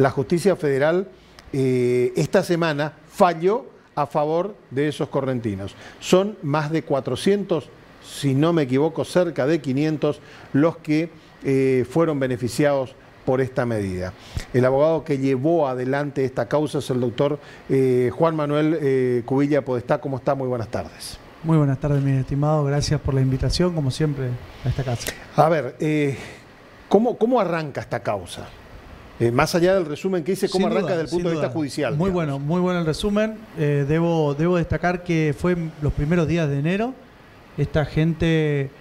la justicia federal esta semana falló a favor de esos correntinos. Son más de 400, si no me equivoco, cerca de 500 los que fueron beneficiados por esta medida. El abogado que llevó adelante esta causa es el doctor Juan Manuel Cubilla Podestá. ¿Cómo está? Muy buenas tardes. Muy buenas tardes, mi estimado. Gracias por la invitación, como siempre, a esta casa. A ver, ¿cómo arranca esta causa? Más allá del resumen que hice, ¿cómo arranca desde el punto de vista judicial? Muy bueno el resumen. Debo destacar que fue los primeros días de enero. Esta gente,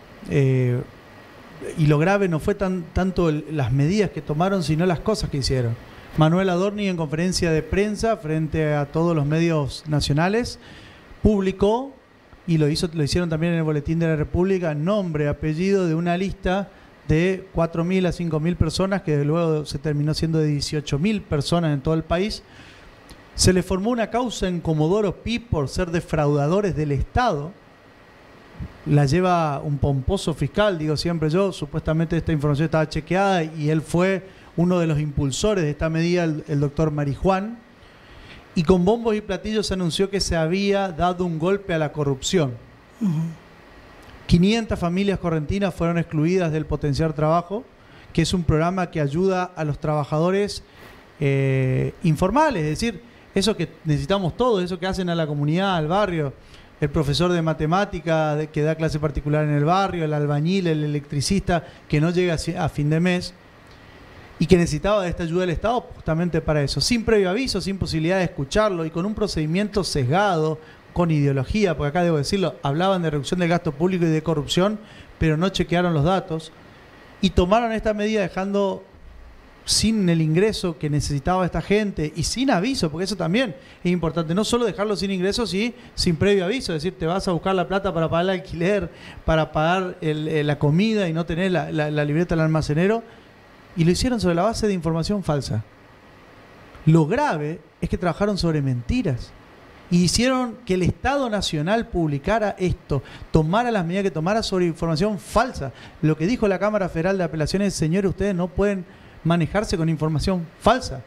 y lo grave no fue tanto las medidas que tomaron, sino las cosas que hicieron. Manuel Adorni, en conferencia de prensa, frente a todos los medios nacionales, publicó, y lo hicieron también en el Boletín de la República, nombre, apellido de una lista de 4.000 a 5.000 personas, que luego se terminó siendo de 18.000 personas en todo el país. Se le formó una causa en Comodoro Pi por ser defraudadores del Estado. La lleva un pomposo fiscal, digo siempre yo. Supuestamente esta información estaba chequeada y él fue uno de los impulsores de esta medida, el doctor Marijuán. Y con bombos y platillos se anunció que se había dado un golpe a la corrupción. 500 familias correntinas fueron excluidas del Potenciar Trabajo, que es un programa que ayuda a los trabajadores informales, es decir, eso que necesitamos todos, eso que hacen a la comunidad, al barrio, el profesor de matemática que da clase particular en el barrio, el albañil, el electricista que no llega a fin de mes y que necesitaba de esta ayuda del Estado justamente para eso, sin previo aviso, sin posibilidad de escucharlo y con un procedimiento sesgado, con ideología, porque acá debo decirlo, hablaban de reducción del gasto público y de corrupción, pero no chequearon los datos y tomaron esta medida dejando sin el ingreso que necesitaba esta gente y sin aviso, porque eso también es importante, no solo dejarlo sin ingresos y sin previo aviso, es decir, te vas a buscar la plata para pagar el alquiler, para pagar la comida y no tener la libreta del almacenero, y lo hicieron sobre la base de información falsa. Lo grave es que trabajaron sobre mentiras. Y hicieron que el Estado Nacional publicara esto, tomara las medidas que tomara sobre información falsa. Lo que dijo la Cámara Federal de Apelaciones, señores, ustedes no pueden manejarse con información falsa.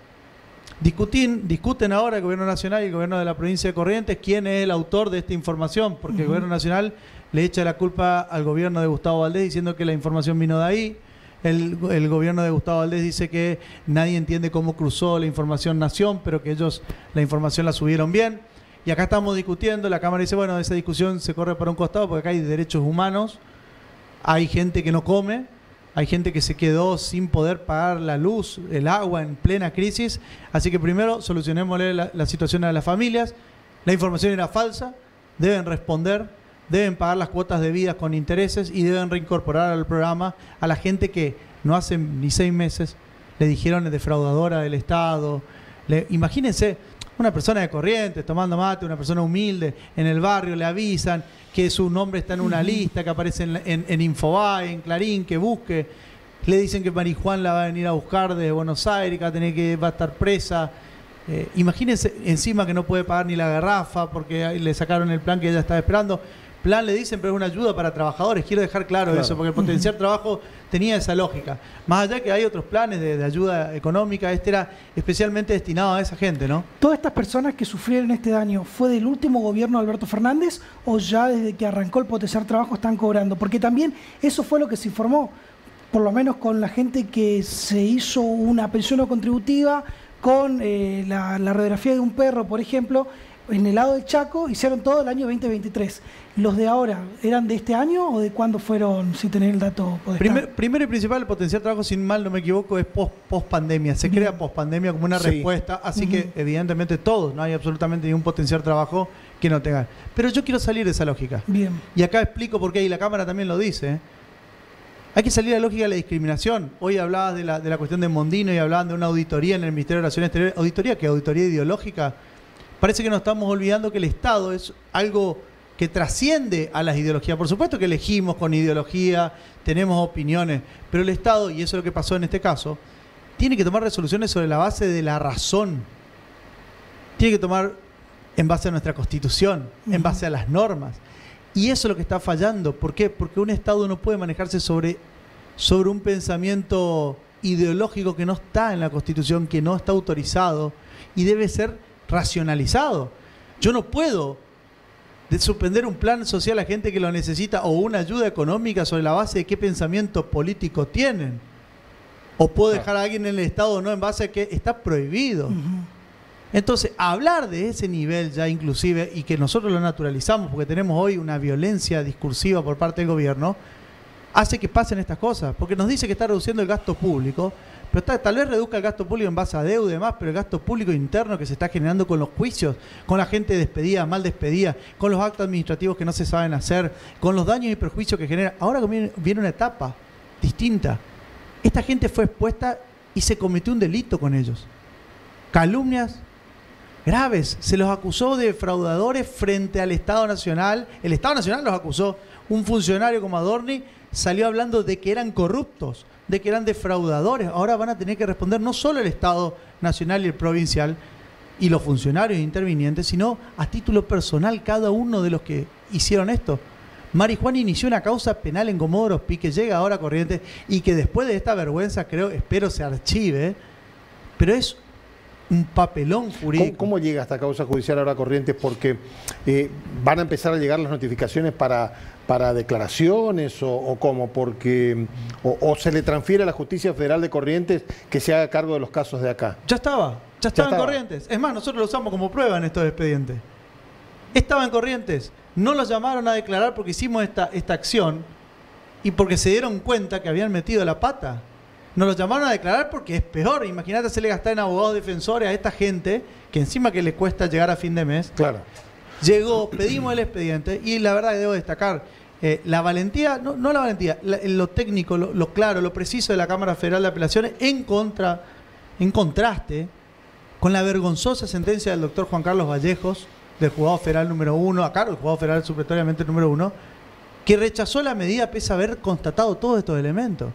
Discuten ahora el Gobierno Nacional y el Gobierno de la provincia de Corrientes quién es el autor de esta información, porque el Gobierno Nacional le echa la culpa al gobierno de Gustavo Valdés diciendo que la información vino de ahí. El gobierno de Gustavo Valdés dice que nadie entiende cómo cruzó la información Nación, pero que ellos la información la subieron bien. Y acá estamos discutiendo, la Cámara dice, bueno, esa discusión se corre para un costado porque acá hay derechos humanos, hay gente que no come, hay gente que se quedó sin poder pagar la luz, el agua en plena crisis, así que primero solucionémosle la situación a las familias, la información era falsa, deben responder, deben pagar las cuotas debidas con intereses y deben reincorporar al programa a la gente que no hace ni 6 meses le dijeron defraudadora del Estado. Imagínense, una persona de Corrientes tomando mate, una persona humilde en el barrio, le avisan que su nombre está en una lista que aparece en Infobae, en Clarín, que busque. Le dicen que Marijuán la va a venir a buscar desde Buenos Aires, que va a estar presa. Imagínense encima que no puede pagar ni la garrafa porque le sacaron el plan que ella estaba esperando. Plan le dicen, pero es una ayuda para trabajadores. Quiero dejar claro eso, porque el Potenciar Trabajo tenía esa lógica. Más allá que hay otros planes de ayuda económica, este era especialmente destinado a esa gente, ¿no? ¿Todas estas personas que sufrieron este daño fue del último gobierno de Alberto Fernández o ya desde que arrancó el Potenciar Trabajo están cobrando? Porque también eso fue lo que se informó, por lo menos con la gente que se hizo una pensión no contributiva, con la radiografía de un perro, por ejemplo, en el lado del Chaco, hicieron todo el año 2023. ¿Los de ahora eran de este año o de cuándo fueron, sin tener el dato? Primero y principal, el Potenciar Trabajo, sin mal no me equivoco, es post pandemia. Se crea post pandemia como una respuesta, así que evidentemente todos, no hay absolutamente ningún Potenciar Trabajo que no tenga. Pero yo quiero salir de esa lógica. Bien. Y acá explico por qué, y la Cámara también lo dice. Hay que salir de la lógica de la discriminación. Hoy hablabas de la cuestión de Mondino y hablaban de una auditoría en el Ministerio de Relaciones Exteriores. ¿Auditoría qué? ¿Auditoría ideológica? Parece que nos estamos olvidando que el Estado es algo que trasciende a las ideologías. Por supuesto que elegimos con ideología, tenemos opiniones, pero el Estado, y eso es lo que pasó en este caso, tiene que tomar resoluciones sobre la base de la razón. Tiene que tomar en base a nuestra Constitución, en base a las normas. Y eso es lo que está fallando. ¿Por qué? Porque un Estado no puede manejarse sobre un pensamiento ideológico que no está en la Constitución, que no está autorizado y debe ser racionalizado. Yo no puedo suspender un plan social a gente que lo necesita o una ayuda económica sobre la base de qué pensamiento político tienen. O puedo dejar a alguien en el Estado o no en base a que está prohibido. Entonces, hablar de ese nivel ya inclusive, y que nosotros lo naturalizamos porque tenemos hoy una violencia discursiva por parte del gobierno, hace que pasen estas cosas. Porque nos dice que está reduciendo el gasto público, pero tal vez reduzca el gasto público en base a deuda y demás, pero el gasto público interno que se está generando con los juicios, con la gente despedida, mal despedida, con los actos administrativos que no se saben hacer, con los daños y perjuicios que genera. Ahora viene una etapa distinta. Esta gente fue expuesta y se cometió un delito con ellos. Calumnias graves. Se los acusó de defraudadores frente al Estado Nacional. El Estado Nacional los acusó. Un funcionario como Adorni salió hablando de que eran corruptos, de que eran defraudadores. Ahora van a tener que responder no solo el Estado Nacional y el provincial y los funcionarios intervinientes, sino a título personal cada uno de los que hicieron esto. Mari Juan inició una causa penal en Comodoro Pi que llega ahora a Corrientes y que después de esta vergüenza, espero se archive, pero es un papelón jurídico. ¿Cómo llega esta causa judicial ahora a Corrientes? Porque van a empezar a llegar las notificaciones para declaraciones o cómo, porque o se le transfiere a la Justicia Federal de Corrientes que se haga cargo de los casos de acá. Ya estaba en Corrientes. Es más, nosotros lo usamos como prueba en estos expedientes. Estaba en Corrientes. No los llamaron a declarar porque hicimos esta acción y porque se dieron cuenta que habían metido la pata. Nos los llamaron a declarar porque es peor. Imagínate hacerle gastar en abogados defensores a esta gente que encima que le cuesta llegar a fin de mes. Claro. Llegó, pedimos el expediente y la verdad que debo destacar la valentía, no la valentía, lo técnico, lo claro, lo preciso de la Cámara Federal de Apelaciones en contraste con la vergonzosa sentencia del doctor Juan Carlos Vallejos, del juzgado federal número 1, a cargo del juzgado federal supletoriamente número 1, que rechazó la medida pese a haber constatado todos estos elementos.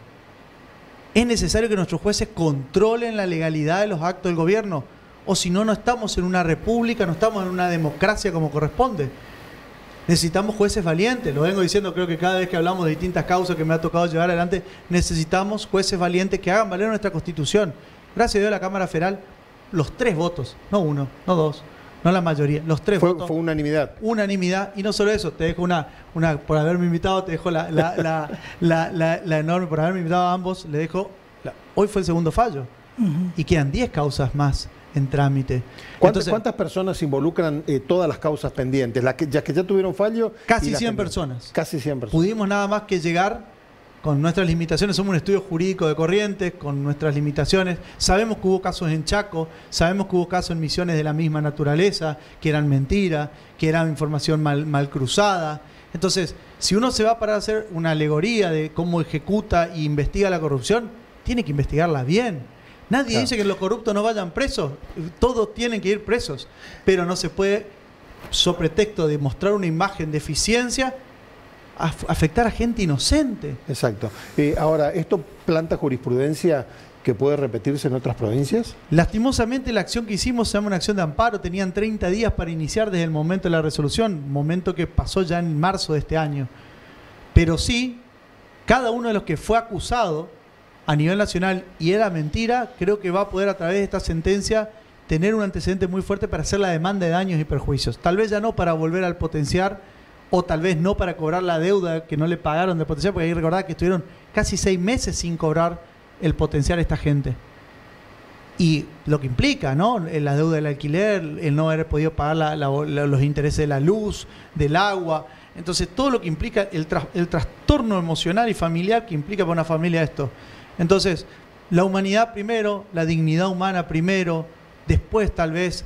Es necesario que nuestros jueces controlen la legalidad de los actos del gobierno, o si no, no estamos en una república, no estamos en una democracia como corresponde. Necesitamos jueces valientes, lo vengo diciendo creo que cada vez que hablamos de distintas causas que me ha tocado llevar adelante, necesitamos jueces valientes que hagan valer nuestra Constitución. Gracias a Dios la Cámara Federal, los 3 votos, no 1, no 2, no la mayoría, los 3 votos. Fue unanimidad. Unanimidad, y no solo eso, te dejo una por haberme invitado, te dejo la enorme, por haberme invitado a ambos, le dejo, hoy fue el segundo fallo, y quedan 10 causas más en trámite. ¿Cuántas personas involucran todas las causas pendientes? Las que ya tuvieron fallo. Casi 100 personas. Casi 100 personas. Pudimos nada más que llegar con nuestras limitaciones, somos un estudio jurídico de Corrientes, con nuestras limitaciones. Sabemos que hubo casos en Chaco, sabemos que hubo casos en Misiones de la misma naturaleza, que eran mentiras, que eran información mal cruzada. Entonces, si uno se va para hacer una alegoría de cómo ejecuta e investiga la corrupción, tiene que investigarla bien. Nadie dice que los corruptos no vayan presos, todos tienen que ir presos, pero no se puede, sobre pretexto de mostrar una imagen de eficiencia, afectar a gente inocente. Exacto. Ahora, ¿esto planta jurisprudencia que puede repetirse en otras provincias? Lastimosamente la acción que hicimos se llama una acción de amparo, tenían 30 días para iniciar desde el momento de la resolución, momento que pasó ya en marzo de este año. Pero sí, cada uno de los que fue acusado a nivel nacional y era mentira, creo que va a poder a través de esta sentencia tener un antecedente muy fuerte para hacer la demanda de daños y perjuicios. Tal vez ya no para volver al potenciar, o tal vez no para cobrar la deuda que no le pagaron de potenciar, porque hay que recordar que estuvieron casi 6 meses sin cobrar el potenciar a esta gente. Y lo que implica, ¿no? La deuda del alquiler, el no haber podido pagar los intereses de la luz, del agua. Entonces, todo lo que implica el trastorno emocional y familiar que implica para una familia esto. Entonces, la humanidad primero, la dignidad humana primero, después tal vez,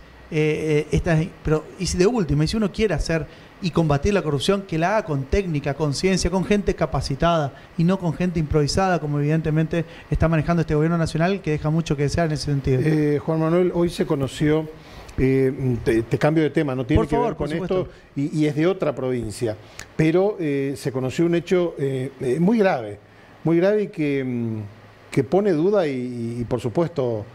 pero y si de última, y si uno quiere hacer y combatir la corrupción, que la haga con técnica, con ciencia, con gente capacitada y no con gente improvisada, como evidentemente está manejando este gobierno nacional, que deja mucho que desear en ese sentido. Juan Manuel, hoy se conoció, te cambio de tema, no tiene que ver con esto, y es de otra provincia, pero se conoció un hecho muy grave y que pone duda y por supuesto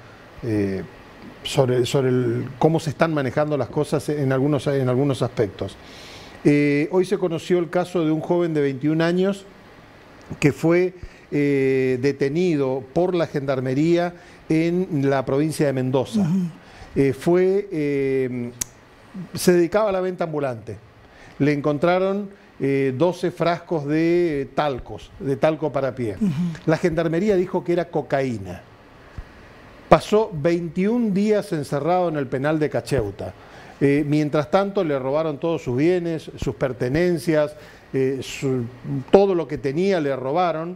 sobre cómo se están manejando las cosas en algunos aspectos. Hoy se conoció el caso de un joven de 21 años que fue detenido por la Gendarmería en la provincia de Mendoza. Se dedicaba a la venta ambulante. Le encontraron 12 frascos de talco para pie. La Gendarmería dijo que era cocaína. Pasó 21 días encerrado en el penal de Cacheuta. Mientras tanto le robaron todos sus bienes, sus pertenencias, todo lo que tenía le robaron.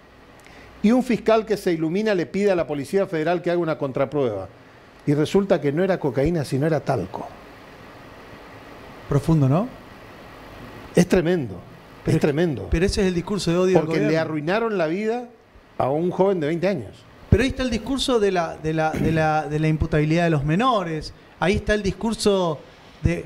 Y un fiscal que se ilumina le pide a la Policía Federal que haga una contraprueba. Y resulta que no era cocaína, sino era talco. Profundo, ¿no? Es tremendo, es tremendo. Pero ese es el discurso de odio porque del gobierno. le arruinaron la vida a un joven de 20 años. Pero ahí está el discurso de la imputabilidad de los menores. Ahí está el discurso de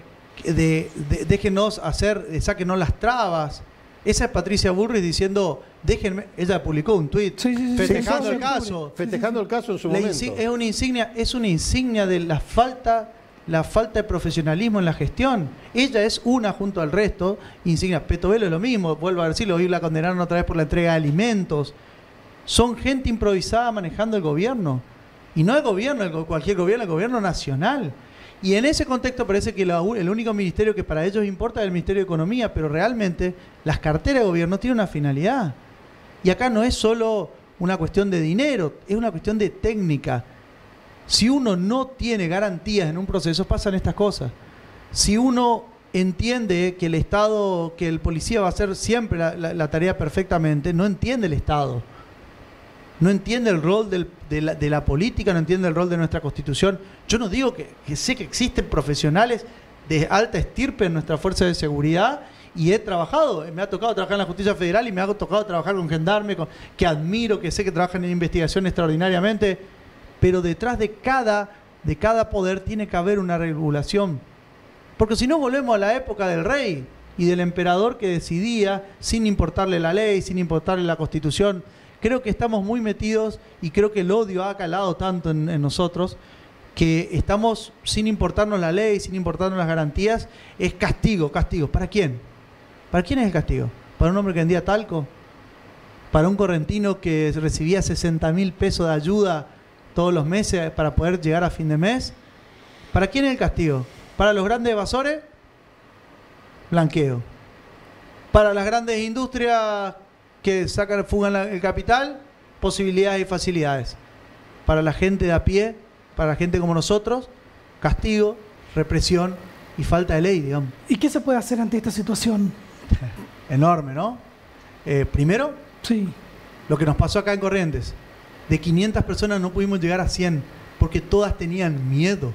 déjenos hacer, sáquenos las trabas. Esa es Patricia Bullrich diciendo, déjenme, ella publicó un tuit festejando el caso. Festejando el caso en su momento. Es una insignia de la falta de profesionalismo en la gestión. Ella es una junto al resto, insignia. Petovelo es lo mismo, vuelvo a decirlo, hoy la condenaron otra vez por la entrega de alimentos. Son gente improvisada manejando el gobierno. Y no el gobierno, cualquier gobierno, el gobierno nacional. Y en ese contexto parece que el único ministerio que para ellos importa es el Ministerio de Economía, pero realmente las carteras de gobierno tienen una finalidad. Y acá no es solo una cuestión de dinero, es una cuestión de técnica. Si uno no tiene garantías en un proceso, pasan estas cosas. Si uno entiende que el Estado, que el policía va a hacer siempre la tarea perfectamente, no entiende el Estado. No entiende el rol de la política, no entiende el rol de nuestra Constitución. Yo no digo que sé que existen profesionales de alta estirpe en nuestra fuerza de seguridad y he trabajado, me ha tocado trabajar en la Justicia Federal y me ha tocado trabajar con gendarmes, que admiro, que sé que trabajan en investigación extraordinariamente, pero detrás de cada poder tiene que haber una regulación. Porque si no volvemos a la época del rey y del emperador que decidía sin importarle la ley, sin importarle la Constitución. Creo que estamos muy metidos y creo que el odio ha calado tanto en nosotros que estamos sin importarnos la ley, sin importarnos las garantías. Es castigo. ¿Para quién? ¿Para quién es el castigo? ¿Para un hombre que vendía talco? ¿Para un correntino que recibía 60.000 pesos de ayuda todos los meses para poder llegar a fin de mes? ¿Para quién es el castigo? ¿Para los grandes evasores? Blanqueo. ¿Para las grandes industrias que fugan el capital? Posibilidades y facilidades. Para la gente de a pie, para la gente como nosotros, castigo, represión y falta de ley, digamos. ¿Y qué se puede hacer ante esta situación? Enorme, ¿no? Primero, sí, lo que nos pasó acá en Corrientes. De 500 personas no pudimos llegar a 100 porque todas tenían miedo.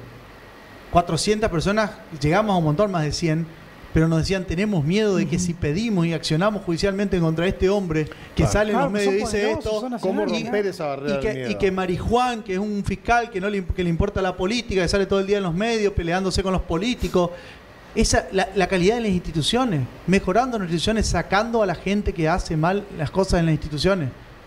400 personas, llegamos a un montón, más de 100, pero nos decían, tenemos miedo de que si pedimos y accionamos judicialmente contra este hombre que sale en los medios y dice esto, ¿cómo romper esa barrera del miedo? Y que Marijuán, que es un fiscal que le importa la política, que sale todo el día en los medios peleándose con los políticos, la calidad de las instituciones, mejorando las instituciones, sacando a la gente que hace mal las cosas en las instituciones.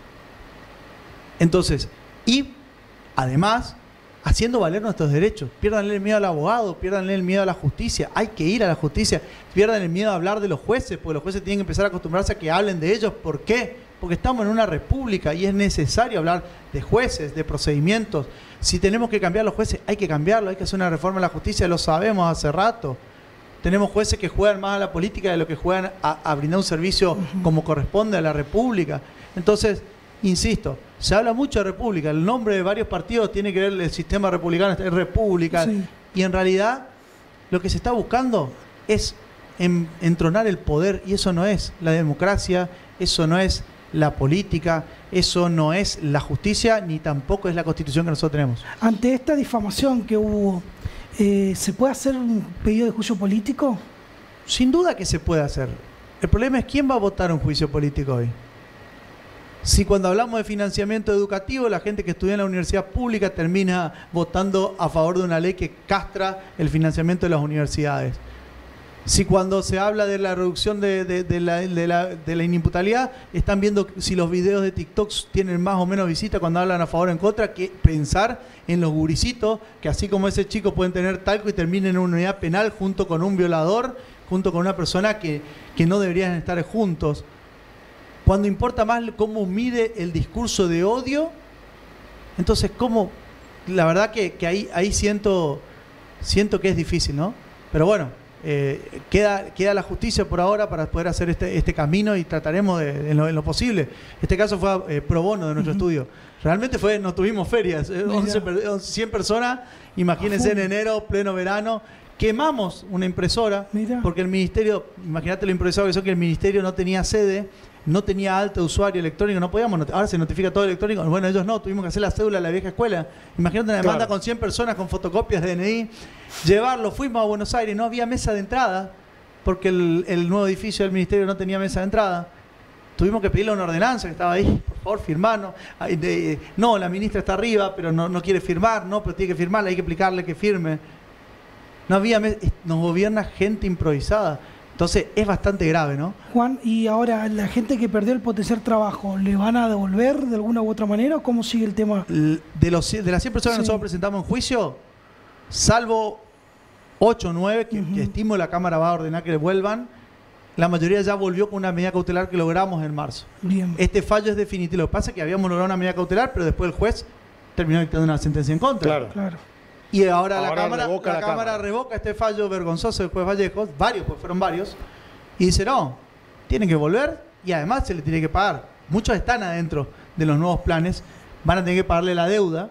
Entonces, y además, haciendo valer nuestros derechos. Piérdanle el miedo al abogado, piérdanle el miedo a la justicia. Hay que ir a la justicia. Pierdan el miedo a hablar de los jueces, porque los jueces tienen que empezar a acostumbrarse a que hablen de ellos. ¿Por qué? Porque estamos en una república y es necesario hablar de jueces, de procedimientos. Si tenemos que cambiar los jueces, hay que cambiarlo, hay que hacer una reforma en la justicia, lo sabemos hace rato. Tenemos jueces que juegan más a la política de lo que juegan a brindar un servicio como corresponde a la república. Entonces, insisto, se habla mucho de república, el nombre de varios partidos tiene que ver el sistema republicano, es república, sí. Y en realidad lo que se está buscando es entronar el poder, y eso no es la democracia, eso no es la política, eso no es la justicia, ni tampoco es la Constitución que nosotros tenemos. Ante esta difamación que hubo, ¿se puede hacer un pedido de juicio político? Sin duda que se puede hacer. El problema es quién va a votar un juicio político hoy. Si cuando hablamos de financiamiento educativo, la gente que estudia en la universidad pública termina votando a favor de una ley que castra el financiamiento de las universidades. Si cuando se habla de la reducción de la inimputabilidad, están viendo si los videos de TikTok tienen más o menos visitas cuando hablan a favor o en contra, que pensar en los gurisitos, que así como ese chico pueden tener talco y terminen en una unidad penal junto con un violador, junto con una persona que no deberían estar juntos. Cuando importa más cómo mide el discurso de odio, entonces la verdad que ahí siento que es difícil, ¿no? Pero bueno, queda la justicia por ahora para poder hacer este camino y trataremos en lo posible. Este caso fue pro bono de nuestro estudio. Realmente no tuvimos ferias, 100 personas, imagínense en enero, pleno verano. Quemamos una impresora, porque el ministerio, imagínate lo improvisado que son, que el ministerio no tenía sede, no tenía alta de usuario electrónico, no podíamos, ahora se notifica todo electrónico, bueno, ellos no, tuvimos que hacer la cédula de la vieja escuela. Imagínate una demanda con 100 personas con fotocopias de DNI, llevarlo, fuimos a Buenos Aires, no había mesa de entrada, porque el nuevo edificio del ministerio no tenía mesa de entrada. Tuvimos que pedirle una ordenanza que estaba ahí, por favor, firmarnos. No, la ministra está arriba, pero no quiere firmar, no, pero tiene que firmarla, hay que explicarle que firme. No había, nos gobierna gente improvisada. Entonces es bastante grave, ¿no? Juan, y ahora, ¿la gente que perdió el potenciar trabajo, le van a devolver de alguna u otra manera o cómo sigue el tema? De las 100 personas que nosotros presentamos en juicio, salvo 8 o 9 que estimo la Cámara va a ordenar que devuelvan, la mayoría ya volvió con una medida cautelar que logramos en marzo. Bien. Este fallo es definitivo. Lo que pasa es que habíamos logrado una medida cautelar, pero después el juez terminó dictando una sentencia en contra. Claro. Y ahora la Cámara revoca este fallo vergonzoso del juez Vallejos, fueron varios, y dice, no, tienen que volver y además se le tiene que pagar. Muchos están adentro de los nuevos planes, van a tener que pagarle la deuda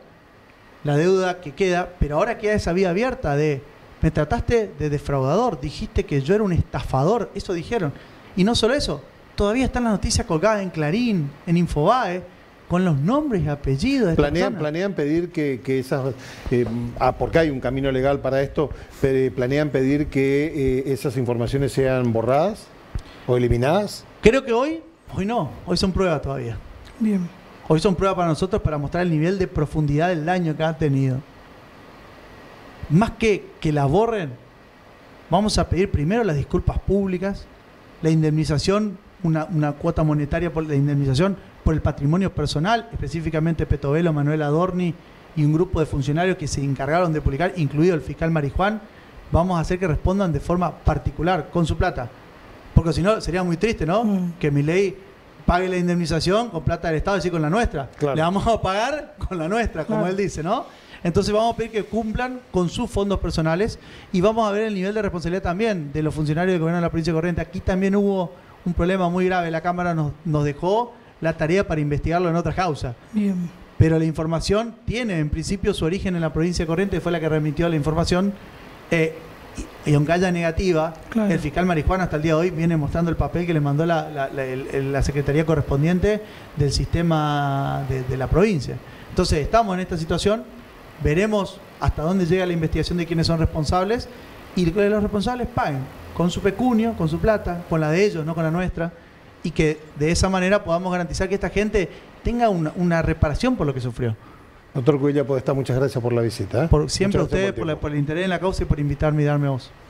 que queda, pero ahora queda esa vía abierta de, me trataste de defraudador, dijiste que yo era un estafador, eso dijeron. Y no solo eso, todavía están las noticias colgadas en Clarín, en Infobae, con los nombres y apellidos de ¿Planean pedir que esas... porque hay un camino legal para esto, ¿planean pedir que esas informaciones sean borradas o eliminadas? Creo que hoy no, hoy son pruebas todavía. Bien. Hoy son pruebas para nosotros para mostrar el nivel de profundidad del daño que han tenido. Más que la borren, vamos a pedir primero las disculpas públicas, la indemnización, una cuota monetaria por la indemnización por el patrimonio personal, específicamente Petovelo, Manuel Adorni y un grupo de funcionarios que se encargaron de publicar, incluido el fiscal Marijuán. Vamos a hacer que respondan de forma particular, con su plata. Porque si no, sería muy triste, ¿no? Que Milei pague la indemnización con plata del Estado, es decir, con la nuestra. Claro. Le vamos a pagar con la nuestra, como él dice, ¿no? Entonces vamos a pedir que cumplan con sus fondos personales y vamos a ver el nivel de responsabilidad también de los funcionarios del gobierno de la provincia de Corrientes. Aquí también hubo un problema muy grave. La Cámara nos dejó la tarea para investigarlo en otra causa. Bien. Pero la información tiene en principio su origen en la provincia de Corrientes, fue la que remitió la información. Y aunque haya negativa, el fiscal Marijuán hasta el día de hoy viene mostrando el papel que le mandó la secretaría correspondiente del sistema de la provincia. Entonces estamos en esta situación, veremos hasta dónde llega la investigación de quiénes son responsables y que los responsables paguen con su pecunio, con su plata, con la de ellos, no con la nuestra, y que de esa manera podamos garantizar que esta gente tenga una reparación por lo que sufrió. Doctor Cuilla Podestá, muchas gracias por la visita. Siempre a ustedes por el interés en la causa y por invitarme y darme voz.